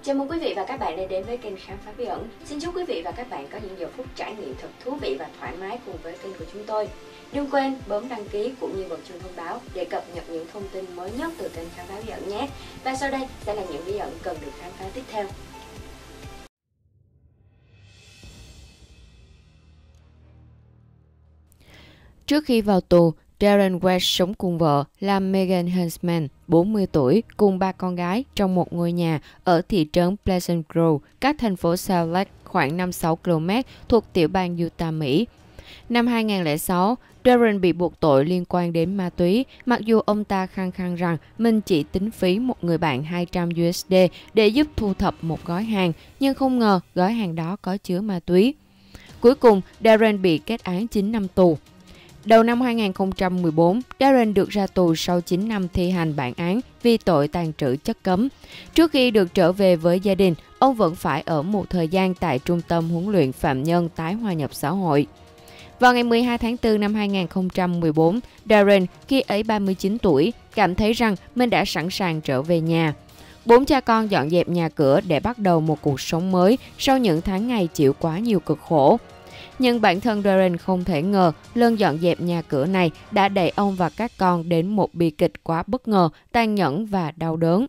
Chào mừng quý vị và các bạn đã đến với kênh Khám phá bí ẩn. Xin chúc quý vị và các bạn có những giờ phút trải nghiệm thật thú vị và thoải mái cùng với kênh của chúng tôi. Đừng quên bấm đăng ký cũng như bật chuông thông báo để cập nhật những thông tin mới nhất từ kênh Khám phá bí ẩn nhé. Và sau đây sẽ là những bí ẩn cần được khám phá tiếp theo. Trước khi vào tù, Darren West sống cùng vợ là Megan Huntsman, 40 tuổi, cùng 3 con gái trong một ngôi nhà ở thị trấn Pleasant Grove, cách thành phố Salt Lake khoảng 5-6 km thuộc tiểu bang Utah, Mỹ. Năm 2006, Darren bị buộc tội liên quan đến ma túy, mặc dù ông ta khăng khăng rằng mình chỉ tính phí một người bạn 200 USD để giúp thu thập một gói hàng, nhưng không ngờ gói hàng đó có chứa ma túy. Cuối cùng, Darren bị kết án 9 năm tù. Đầu năm 2014, Darren được ra tù sau 9 năm thi hành bản án vì tội tàng trữ chất cấm. Trước khi được trở về với gia đình, ông vẫn phải ở một thời gian tại Trung tâm huấn luyện phạm nhân tái hòa nhập xã hội. Vào ngày 12 tháng 4 năm 2014, Darren, khi ấy 39 tuổi, cảm thấy rằng mình đã sẵn sàng trở về nhà. 4 cha con dọn dẹp nhà cửa để bắt đầu một cuộc sống mới sau những tháng ngày chịu quá nhiều cực khổ. Nhưng bản thân Darren không thể ngờ lần dọn dẹp nhà cửa này đã đẩy ông và các con đến một bi kịch quá bất ngờ, tàn nhẫn và đau đớn.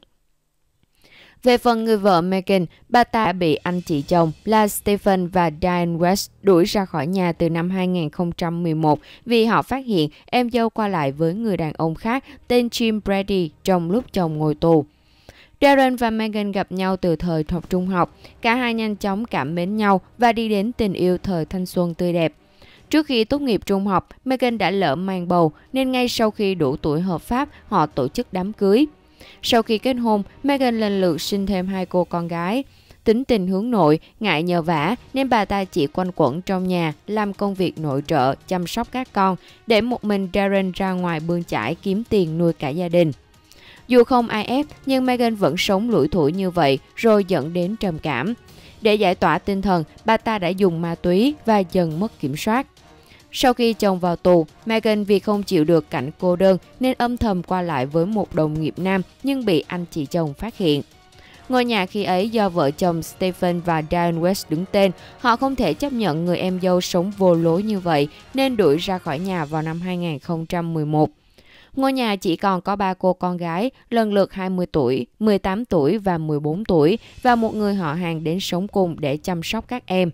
Về phần người vợ Megan, bà ta đã bị anh chị chồng là Stephen và Diane West đuổi ra khỏi nhà từ năm 2011 vì họ phát hiện em dâu qua lại với người đàn ông khác tên Jim Brady trong lúc chồng ngồi tù. Darren và Megan gặp nhau từ thời học trung học. Cả hai nhanh chóng cảm mến nhau và đi đến tình yêu thời thanh xuân tươi đẹp. Trước khi tốt nghiệp trung học, Megan đã lỡ mang bầu nên ngay sau khi đủ tuổi hợp pháp, họ tổ chức đám cưới. Sau khi kết hôn, Megan lần lượt sinh thêm 2 cô con gái. Tính tình hướng nội, ngại nhờ vả nên bà ta chỉ quanh quẩn trong nhà, làm công việc nội trợ, chăm sóc các con, để một mình Darren ra ngoài bươn chải kiếm tiền nuôi cả gia đình. Dù không ai ép, nhưng Megan vẫn sống lủi thủi như vậy rồi dẫn đến trầm cảm. Để giải tỏa tinh thần, bà ta đã dùng ma túy và dần mất kiểm soát. Sau khi chồng vào tù, Megan vì không chịu được cảnh cô đơn nên âm thầm qua lại với một đồng nghiệp nam nhưng bị anh chị chồng phát hiện. Ngôi nhà khi ấy do vợ chồng Stephen và Diane West đứng tên, họ không thể chấp nhận người em dâu sống vô lối như vậy nên đuổi ra khỏi nhà vào năm 2011. Ngôi nhà chỉ còn có 3 cô con gái, lần lượt 20 tuổi, 18 tuổi và 14 tuổi, và một người họ hàng đến sống cùng để chăm sóc các em.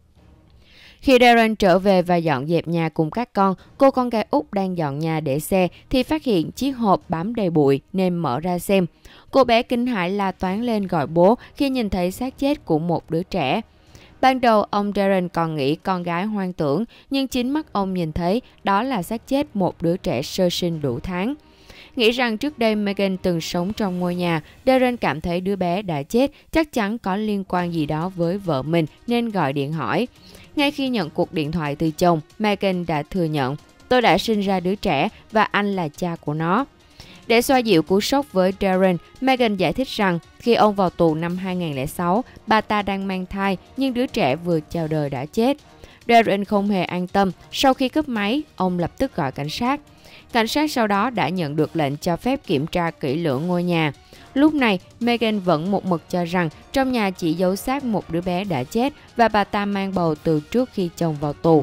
Khi Darren trở về và dọn dẹp nhà cùng các con, cô con gái út đang dọn nhà để xe thì phát hiện chiếc hộp bám đầy bụi nên mở ra xem. Cô bé kinh hãi la toáng lên gọi bố khi nhìn thấy xác chết của một đứa trẻ. Ban đầu, ông Darren còn nghĩ con gái hoang tưởng, nhưng chính mắt ông nhìn thấy đó là xác chết một đứa trẻ sơ sinh đủ tháng. Nghĩ rằng trước đây Megan từng sống trong ngôi nhà, Darren cảm thấy đứa bé đã chết chắc chắn có liên quan gì đó với vợ mình nên gọi điện hỏi. Ngay khi nhận cuộc điện thoại từ chồng, Megan đã thừa nhận, tôi đã sinh ra đứa trẻ và anh là cha của nó. Để xoa dịu cú sốc với Darren, Megan giải thích rằng khi ông vào tù năm 2006, bà ta đang mang thai nhưng đứa trẻ vừa chào đời đã chết. Darren không hề an tâm, sau khi cúp máy, ông lập tức gọi cảnh sát. Cảnh sát sau đó đã nhận được lệnh cho phép kiểm tra kỹ lưỡng ngôi nhà. Lúc này, Megan vẫn một mực cho rằng trong nhà chỉ giấu xác một đứa bé đã chết và bà ta mang bầu từ trước khi chồng vào tù.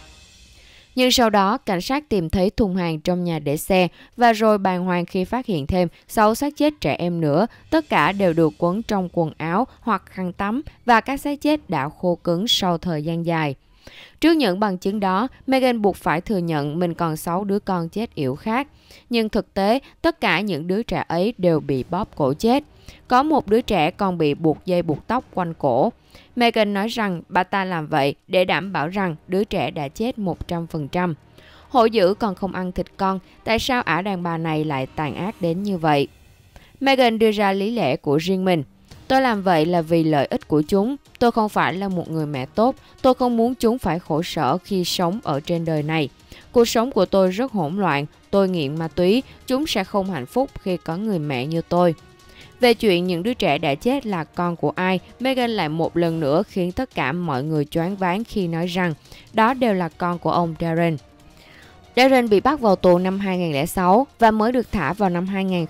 Nhưng sau đó, cảnh sát tìm thấy thùng hàng trong nhà để xe và rồi bàng hoàng khi phát hiện thêm 6 xác chết trẻ em nữa, tất cả đều được quấn trong quần áo hoặc khăn tắm và các xác chết đã khô cứng sau thời gian dài. Trước những bằng chứng đó, Megan buộc phải thừa nhận mình còn 6 đứa con chết yểu khác. Nhưng thực tế, tất cả những đứa trẻ ấy đều bị bóp cổ chết. Có một đứa trẻ còn bị buộc dây buộc tóc quanh cổ. Megan nói rằng bà ta làm vậy để đảm bảo rằng đứa trẻ đã chết 100%. Hổ dữ còn không ăn thịt con, tại sao ả đàn bà này lại tàn ác đến như vậy? Megan đưa ra lý lẽ của riêng mình. Tôi làm vậy là vì lợi ích của chúng. Tôi không phải là một người mẹ tốt. Tôi không muốn chúng phải khổ sở khi sống ở trên đời này. Cuộc sống của tôi rất hỗn loạn. Tôi nghiện ma túy. Chúng sẽ không hạnh phúc khi có người mẹ như tôi. Về chuyện những đứa trẻ đã chết là con của ai, Megan lại một lần nữa khiến tất cả mọi người choáng váng khi nói rằng đó đều là con của ông Darren. Darren bị bắt vào tù năm 2006 và mới được thả vào năm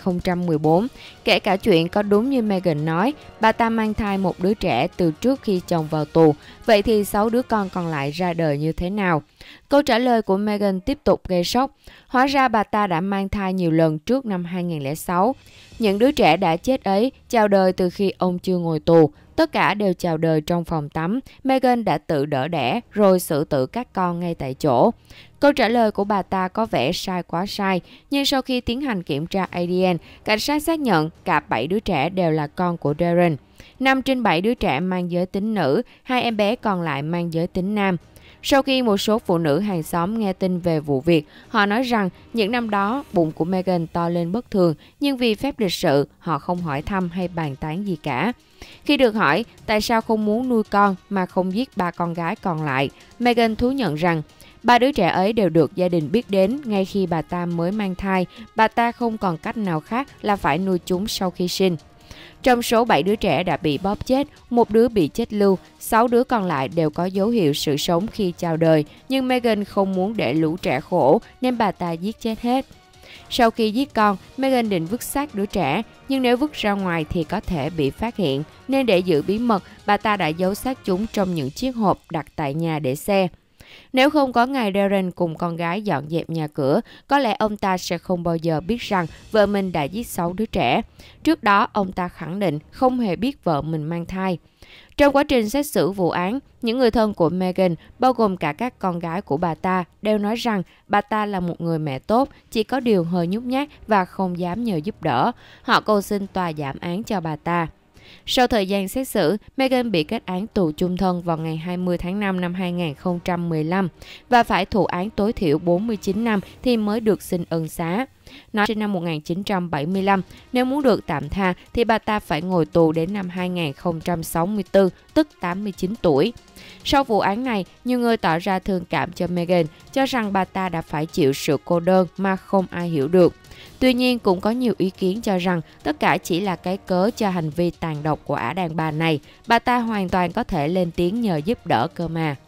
2014. Kể cả chuyện có đúng như Meghan nói, bà ta mang thai một đứa trẻ từ trước khi chồng vào tù. Vậy thì 6 đứa con còn lại ra đời như thế nào? Câu trả lời của Meghan tiếp tục gây sốc. Hóa ra bà ta đã mang thai nhiều lần trước năm 2006. Những đứa trẻ đã chết ấy chào đời từ khi ông chưa ngồi tù. Tất cả đều chào đời trong phòng tắm. Meghan đã tự đỡ đẻ rồi xử tử các con ngay tại chỗ. Câu trả lời của bà ta có vẻ sai quá sai, nhưng sau khi tiến hành kiểm tra ADN, cảnh sát xác nhận cả 7 đứa trẻ đều là con của Darren. 5 trên 7 đứa trẻ mang giới tính nữ, 2 em bé còn lại mang giới tính nam. Sau khi một số phụ nữ hàng xóm nghe tin về vụ việc, họ nói rằng những năm đó bụng của Meghan to lên bất thường, nhưng vì phép lịch sự, họ không hỏi thăm hay bàn tán gì cả. Khi được hỏi tại sao không muốn nuôi con mà không giết 3 con gái còn lại, Meghan thú nhận rằng 3 đứa trẻ ấy đều được gia đình biết đến ngay khi bà ta mới mang thai. Bà ta không còn cách nào khác là phải nuôi chúng sau khi sinh. Trong số 7 đứa trẻ đã bị bóp chết, 1 đứa bị chết lưu, 6 đứa còn lại đều có dấu hiệu sự sống khi chào đời. Nhưng Meghan không muốn để lũ trẻ khổ nên bà ta giết chết hết. Sau khi giết con, Meghan định vứt xác đứa trẻ, nhưng nếu vứt ra ngoài thì có thể bị phát hiện. Nên để giữ bí mật, bà ta đã giấu xác chúng trong những chiếc hộp đặt tại nhà để xe. Nếu không có ngài Darren cùng con gái dọn dẹp nhà cửa, có lẽ ông ta sẽ không bao giờ biết rằng vợ mình đã giết 6 đứa trẻ. Trước đó, ông ta khẳng định không hề biết vợ mình mang thai. Trong quá trình xét xử vụ án, những người thân của Meghan, bao gồm cả các con gái của bà ta, đều nói rằng bà ta là một người mẹ tốt, chỉ có điều hơi nhút nhát và không dám nhờ giúp đỡ. Họ cầu xin tòa giảm án cho bà ta. Sau thời gian xét xử, Meghan bị kết án tù chung thân vào ngày 20 tháng 5 năm 2015 và phải thụ án tối thiểu 49 năm thì mới được xin ân xá. Nó sinh năm 1975, nếu muốn được tạm tha thì bà ta phải ngồi tù đến năm 2064, tức 89 tuổi. Sau vụ án này, nhiều người tỏ ra thương cảm cho Meghan, cho rằng bà ta đã phải chịu sự cô đơn mà không ai hiểu được. Tuy nhiên, cũng có nhiều ý kiến cho rằng tất cả chỉ là cái cớ cho hành vi tàn độc của ả đàn bà này. Bà ta hoàn toàn có thể lên tiếng nhờ giúp đỡ cơ mà.